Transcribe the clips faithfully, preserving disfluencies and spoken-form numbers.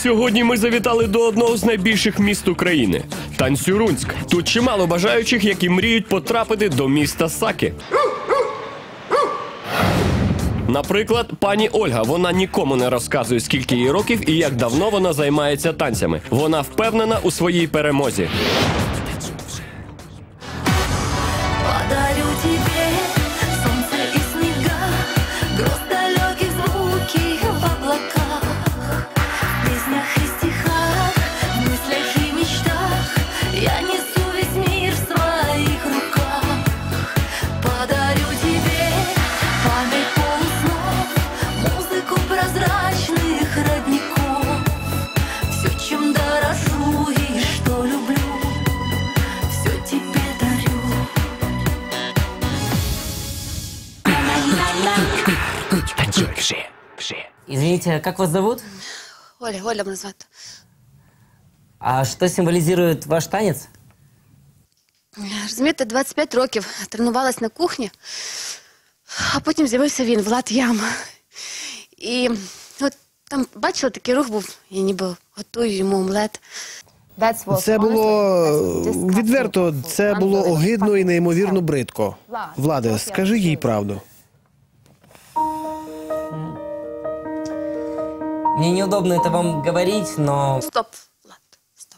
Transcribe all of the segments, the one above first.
Сьогодні ми завітали до одного з найбільших міст України – Танцюрунськ. Тут чимало бажаючих, які мріють потрапити до міста Саки. Наприклад, пані Ольга. Вона нікому не розказує, скільки їй років і як давно вона займається танцями. Вона впевнена у своїй перемозі. Извините, как вас зовут? Оля, Оля мене звати. А что символизирует ваш танец? Розумієте, двадцять п'ять років тренувалась на кухні, а потім з'явився він, Влад Ям. І от там, бачила, такий рух був, я ніби готую йому омлет. Це було відверто, це було огидно і неймовірно бридко. Владе, скажи їй правду. Мне неудобно это вам говорить, но... Стоп, Влад, стоп.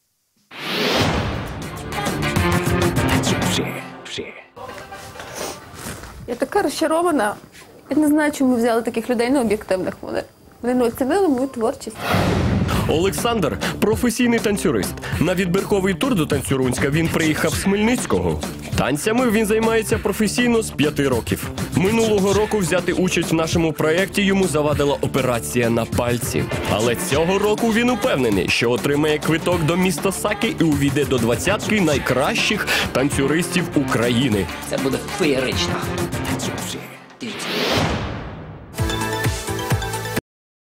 Я така розчарована. Я не знаю, чому взяли таких людей необ'єктивних. Вони, вони не оцінили мою творчість. Олександр – професійний танцюрист. На відбірковий тур до Танцюрунська він приїхав з Хмельницького. Танцями він займається професійно з п'яти років. Минулого року взяти участь в нашому проєкті йому завадила операція на пальці. Але цього року він упевнений, що отримає квиток до міста Саки і увійде до двадцятки найкращих танцюристів України. Це буде феєрично. Дивіться.